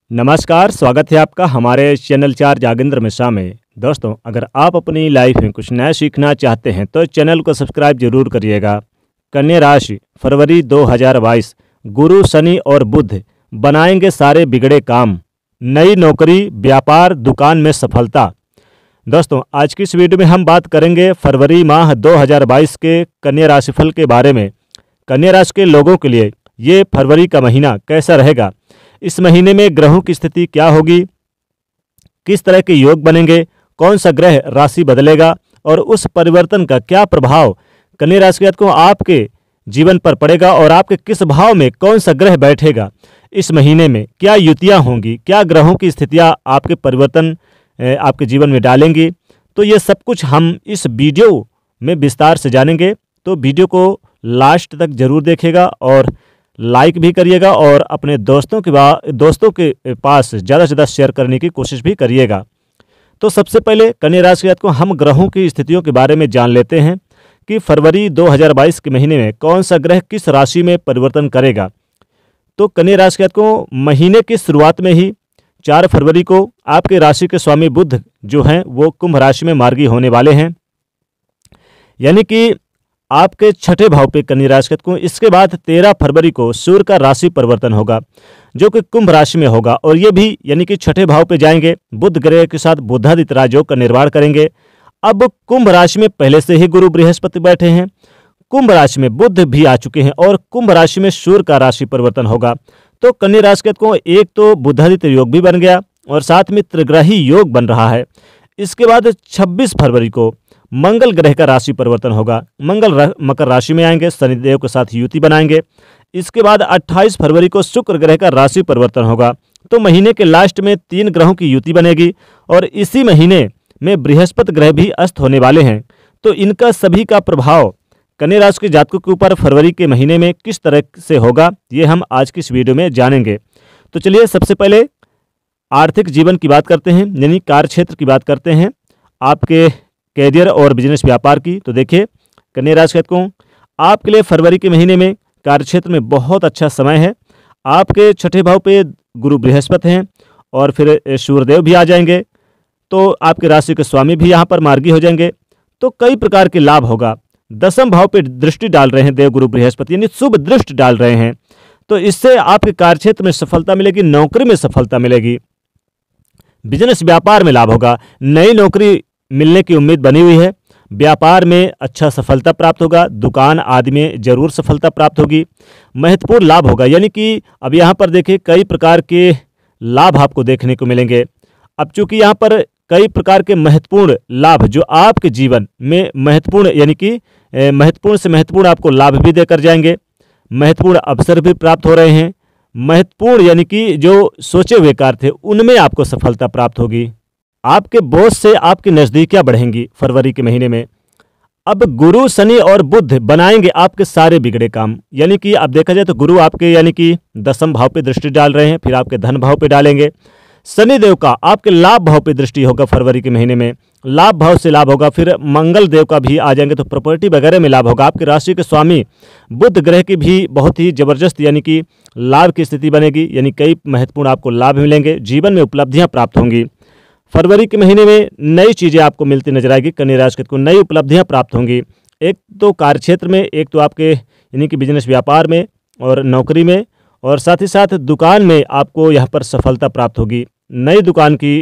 नमस्कार, स्वागत है आपका हमारे चैनल 4 जागेंद्र मिश्रा में। दोस्तों, अगर आप अपनी लाइफ में कुछ नया सीखना चाहते हैं तो चैनल को सब्सक्राइब जरूर करिएगा। कन्या राशि फरवरी 2022। गुरु, शनि और बुध बनाएंगे सारे बिगड़े काम। नई नौकरी, व्यापार, दुकान में सफलता। दोस्तों, आज की इस वीडियो में हम बात करेंगे फरवरी माह 2022 के कन्या राशिफल के बारे में। कन्या राशि के लोगों के लिए ये फरवरी का महीना कैसा रहेगा, इस महीने में ग्रहों की स्थिति क्या होगी, किस तरह के योग बनेंगे, कौन सा ग्रह राशि बदलेगा और उस परिवर्तन का क्या प्रभाव कन्या राशि के जातकों आपके जीवन पर पड़ेगा और आपके किस भाव में कौन सा ग्रह बैठेगा, इस महीने में क्या युतियां होंगी, क्या ग्रहों की स्थितियां आपके परिवर्तन आपके जीवन में डालेंगी। तो ये सब कुछ हम इस वीडियो में विस्तार से जानेंगे। तो वीडियो को लास्ट तक जरूर देखिएगा और लाइक भी करिएगा और अपने दोस्तों के पास ज़्यादा से ज़्यादा शेयर करने की कोशिश भी करिएगा। तो सबसे पहले कन्या राशि के जातकों हम ग्रहों की स्थितियों के बारे में जान लेते हैं कि फरवरी 2022 के महीने में कौन सा ग्रह किस राशि में परिवर्तन करेगा। तो कन्या राशि के जातकों महीने की शुरुआत में ही 4 फरवरी को आपके राशि के स्वामी बुध जो हैं वो कुंभ राशि में मार्गी होने वाले हैं, यानी कि आपके छठे भाव पे कन्या राशि के जातकों। इसके बाद 13 फरवरी को सूर्य का राशि परिवर्तन होगा जो कि कुंभ राशि में होगा और ये भी यानी कि छठे भाव पे जाएंगे। बुध ग्रह के साथ बुधादित्य राजयोग का निर्माण करेंगे। अब कुंभ राशि में पहले से ही गुरु बृहस्पति बैठे हैं, कुंभ राशि में बुध भी आ चुके हैं और कुंभ राशि में सूर्य का राशि परिवर्तन होगा। तो कन्या राशि के जातकों एक तो बुधादित्य योग भी बन गया और साथ में त्रिग्रही योग बन रहा है। इसके बाद 26 फरवरी को मंगल ग्रह का राशि परिवर्तन होगा। मंगल मकर राशि में आएंगे, शनिदेव के साथ युति बनाएंगे। इसके बाद 28 फरवरी को शुक्र ग्रह का राशि परिवर्तन होगा। तो महीने के लास्ट में 3 ग्रहों की युति बनेगी और इसी महीने में बृहस्पति ग्रह भी अस्त होने वाले हैं। तो इनका सभी का प्रभाव कन्या राशि के जातकों के ऊपर फरवरी के महीने में किस तरह से होगा, ये हम आज की इस वीडियो में जानेंगे। तो चलिए सबसे पहले आर्थिक जीवन की बात करते हैं, यानी कार्य क्षेत्र की बात करते हैं, आपके कैरियर और बिजनेस व्यापार की। तो देखिए कन्या राशि के जातकों आपके लिए फरवरी के महीने में कार्यक्षेत्र में बहुत अच्छा समय है। आपके छठे भाव पे गुरु बृहस्पति हैं और फिर सूर्यदेव भी आ जाएंगे। तो आपके राशि के स्वामी भी यहाँ पर मार्गी हो जाएंगे। तो कई प्रकार के लाभ होगा। 10वें भाव पे दृष्टि डाल रहे हैं देव गुरु बृहस्पति, यानी शुभ दृष्टि डाल रहे हैं। तो इससे आपके कार्यक्षेत्र में सफलता मिलेगी, नौकरी में सफलता मिलेगी, बिजनेस व्यापार में लाभ होगा, नई नौकरी मिलने की उम्मीद बनी हुई है, व्यापार में अच्छा सफलता प्राप्त होगा, दुकान आदि में जरूर सफलता प्राप्त होगी, महत्वपूर्ण लाभ होगा। यानी कि अब यहाँ पर देखिए कई प्रकार के लाभ आपको देखने को मिलेंगे। अब चूंकि यहाँ पर कई प्रकार के महत्वपूर्ण लाभ जो आपके जीवन में महत्वपूर्ण यानी कि महत्वपूर्ण से महत्वपूर्ण आपको लाभ भी देकर जाएंगे, महत्वपूर्ण अवसर भी प्राप्त हो रहे हैं, महत्वपूर्ण यानी कि जो सोचे हुए कार्य थे उनमें आपको सफलता प्राप्त होगी। आपके बॉस से आपकी नज़दीकियां बढ़ेंगी फरवरी के महीने में। अब गुरु, शनि और बुध बनाएंगे आपके सारे बिगड़े काम। यानी कि अब देखा जाए तो गुरु आपके यानी कि 10वें भाव पे दृष्टि डाल रहे हैं, फिर आपके धन भाव पे डालेंगे। शनिदेव का आपके लाभ भाव पे दृष्टि होगा फरवरी के महीने में, लाभ भाव से लाभ होगा। फिर मंगल देव का भी आ जाएंगे तो प्रॉपर्टी वगैरह में लाभ होगा। आपके राशि के स्वामी बुध ग्रह की भी बहुत ही जबरदस्त यानी कि लाभ की स्थिति बनेगी, यानी कई महत्वपूर्ण आपको लाभ मिलेंगे, जीवन में उपलब्धियाँ प्राप्त होंगी। फरवरी के महीने में नई चीज़ें आपको मिलती नजर आएगी, कन्या राशि को नई उपलब्धियां प्राप्त होंगी। एक तो कार्यक्षेत्र में, एक तो आपके यानी कि बिजनेस व्यापार में और नौकरी में, और साथ ही साथ दुकान में आपको यहाँ पर सफलता प्राप्त होगी। नई दुकान की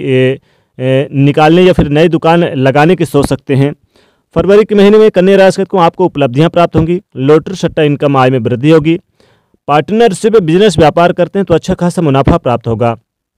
निकालने या फिर नई दुकान लगाने की सोच सकते हैं। फरवरी के महीने में कन्या राशि को आपको उपलब्धियाँ प्राप्त होंगी, लॉटरी सट्टा इनकम आय में वृद्धि होगी। पार्टनरशिप बिजनेस व्यापार करते हैं तो अच्छा खासा मुनाफा प्राप्त होगा।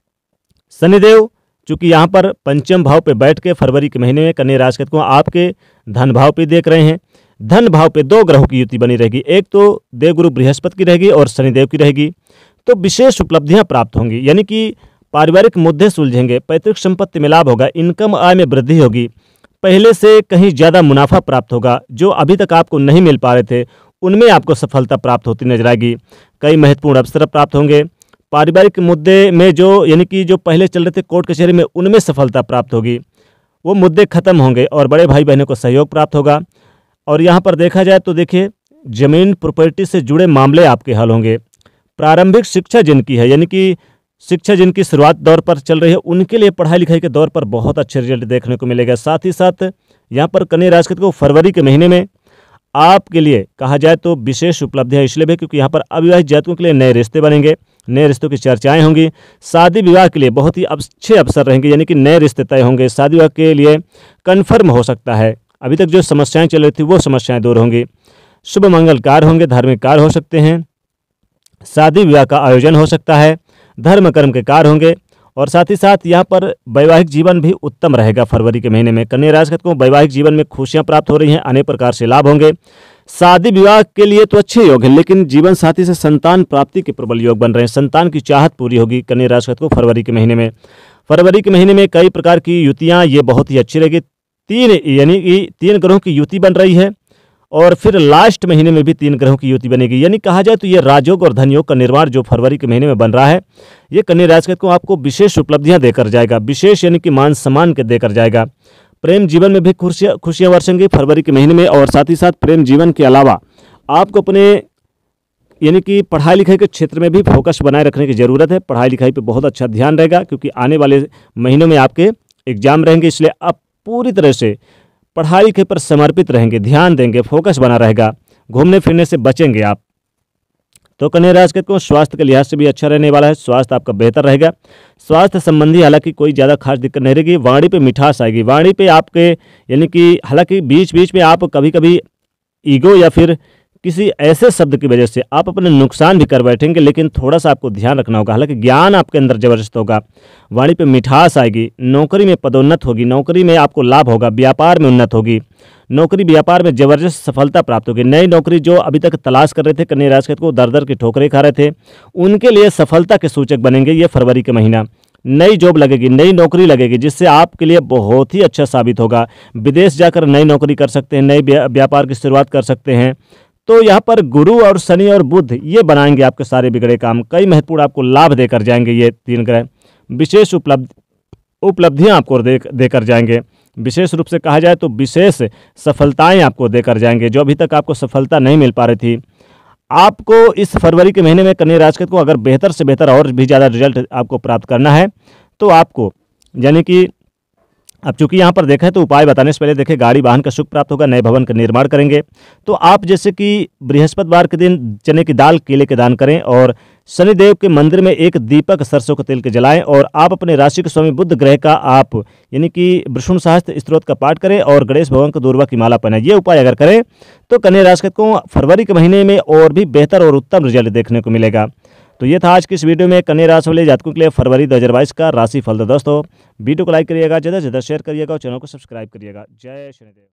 शनिदेव चूंकि यहाँ पर 5वें भाव पे बैठ के फरवरी के महीने में कन्या राशि को आपके धन भाव पे देख रहे हैं। धन भाव पे 2 ग्रहों की युति बनी रहेगी, एक तो देवगुरु बृहस्पति की रहेगी और शनिदेव की रहेगी। तो विशेष उपलब्धियां प्राप्त होंगी, यानी कि पारिवारिक मुद्दे सुलझेंगे, पैतृक संपत्ति में लाभ होगा, इनकम आय में वृद्धि होगी, पहले से कहीं ज़्यादा मुनाफा प्राप्त होगा। जो अभी तक आपको नहीं मिल पा रहे थे उनमें आपको सफलता प्राप्त होती नजर आएगी। कई महत्वपूर्ण अवसर प्राप्त होंगे। पारिवारिक मुद्दे में जो यानी कि जो पहले चल रहे थे कोर्ट कचहरी में, उनमें सफलता प्राप्त होगी, वो मुद्दे खत्म होंगे और बड़े भाई बहनों को सहयोग प्राप्त होगा। और यहाँ पर देखा जाए तो देखिए जमीन प्रॉपर्टी से जुड़े मामले आपके हल होंगे। प्रारंभिक शिक्षा जिनकी है यानी कि शिक्षा जिनकी शुरुआत दौर पर चल रही है उनके लिए पढ़ाई लिखाई के दौर पर बहुत अच्छे रिजल्ट देखने को मिलेगा। साथ ही साथ यहाँ पर कन्या राशि को फरवरी के महीने में आपके लिए कहा जाए तो विशेष उपलब्धियाँ इसलिए भी क्योंकि यहाँ पर अविवाहित जातकों के लिए नए रिश्ते बनेंगे, नए रिश्तों की चर्चाएं होंगी। शादी विवाह के लिए बहुत ही अच्छे अवसर रहेंगे, यानी कि नए रिश्ते तय होंगे। शादी विवाह के लिए कन्फर्म हो सकता है। अभी तक जो समस्याएं चल रही थी वो समस्याएं दूर होंगी। शुभ मंगल कार्य होंगे, धार्मिक कार्य हो सकते हैं, शादी विवाह का आयोजन हो सकता है, धर्म कर्म के कार्य होंगे। और साथ ही साथ यहाँ पर वैवाहिक जीवन भी उत्तम रहेगा। फरवरी के महीने में कन्या राशि को वैवाहिक जीवन में खुशियां प्राप्त हो रही हैं, अनेक प्रकार से लाभ होंगे। शादी विवाह के लिए तो अच्छे योग है, लेकिन जीवन साथी से संतान प्राप्ति के प्रबल योग बन रहे हैं। संतान की चाहत पूरी होगी कन्या राशि को फरवरी के महीने में। फरवरी के महीने में कई प्रकार की युतियाँ ये बहुत ही अच्छी रहेगी। यानी कि 3 ग्रहों की युति बन रही है और फिर लास्ट महीने में भी 3 ग्रहों की युति बनेगी। यानी कहा जाए तो ये राजयोग और धनयोग का निर्माण जो फरवरी के महीने में बन रहा है, ये कन्या राशि को आपको विशेष उपलब्धियां देकर जाएगा। विशेष यानी कि मान सम्मान के देकर जाएगा। प्रेम जीवन में भी खुशियां बरसेंगी फरवरी के महीने में। और साथ ही साथ प्रेम जीवन के अलावा आपको अपने यानी कि पढ़ाई लिखाई के क्षेत्र में भी फोकस बनाए रखने की ज़रूरत है। पढ़ाई लिखाई पर बहुत अच्छा ध्यान रहेगा, क्योंकि आने वाले महीनों में आपके एग्जाम रहेंगे, इसलिए आप पूरी तरह से पढ़ाई के पर समर्पित रहेंगे, ध्यान देंगे, फोकस बना रहेगा। घूमने फिरने से बचेंगे आप। तो कन्या राशि को स्वास्थ्य के लिहाज से भी अच्छा रहने वाला है। स्वास्थ्य आपका बेहतर रहेगा। स्वास्थ्य संबंधी हालांकि कोई ज़्यादा खास दिक्कत नहीं रहेगी। वाणी पे मिठास आएगी। वाणी पे आपके यानी कि हालांकि बीच बीच में आप कभी कभी ईगो या फिर किसी ऐसे शब्द की वजह से आप अपने नुकसान भी कर बैठेंगे, लेकिन थोड़ा सा आपको ध्यान रखना होगा। हालांकि ज्ञान आपके अंदर जबरदस्त होगा। वाणी पे मिठास आएगी। नौकरी में पदोन्नत होगी, नौकरी में आपको लाभ होगा, व्यापार में उन्नत होगी, नौकरी व्यापार में जबरदस्त सफलता प्राप्त होगी। नई नौकरी जो अभी तक तलाश कर रहे थे, कन्या राशि को दर दर की ठोकरें खा रहे थे, उनके लिए सफलता के सूचक बनेंगे ये फरवरी के महीना। नई जॉब लगेगी, नई नौकरी लगेगी, जिससे आपके लिए बहुत ही अच्छा साबित होगा। विदेश जाकर नई नौकरी कर सकते हैं, नए व्यापार की शुरुआत कर सकते हैं। तो यहाँ पर गुरु और शनि और बुध ये बनाएंगे आपके सारे बिगड़े काम। कई महत्वपूर्ण आपको लाभ देकर जाएंगे ये 3 ग्रह। विशेष उपलब्धियाँ आपको देकर जाएंगे। विशेष रूप से कहा जाए तो विशेष सफलताएं आपको देकर जाएंगे, जो अभी तक आपको सफलता नहीं मिल पा रही थी। आपको इस फरवरी के महीने में कन्या राशि को अगर बेहतर से बेहतर और भी ज़्यादा रिजल्ट आपको प्राप्त करना है तो आपको यानी कि अब चूंकि यहाँ पर देखा है तो उपाय बताने से पहले देखें, गाड़ी वाहन का सुख प्राप्त होगा, नए भवन का निर्माण करेंगे। तो आप जैसे कि बृहस्पतिवार के दिन चने की दाल केले के दान करें और शनिदेव के मंदिर में एक दीपक सरसों के तेल के जलाएं। और आप अपने राशि के स्वामी बुध ग्रह का आप यानी कि विष्णु सहस्त्र स्तोत्र का पाठ करें और गणेश भगवान को दूर्वा की माला पहनाएं। ये उपाय अगर करें तो कन्या राशि को फरवरी के महीने में और भी बेहतर और उत्तम रिजल्ट देखने को मिलेगा। तो ये था आज की इस वीडियो में कन्या राशि वाले जातकों के लिए फरवरी 2022 का राशि फल। दोस्तों वीडियो को लाइक करिएगा, ज़्यादा से ज़्यादा शेयर करिएगा और चैनल को सब्सक्राइब करिएगा। जय शनिदेव।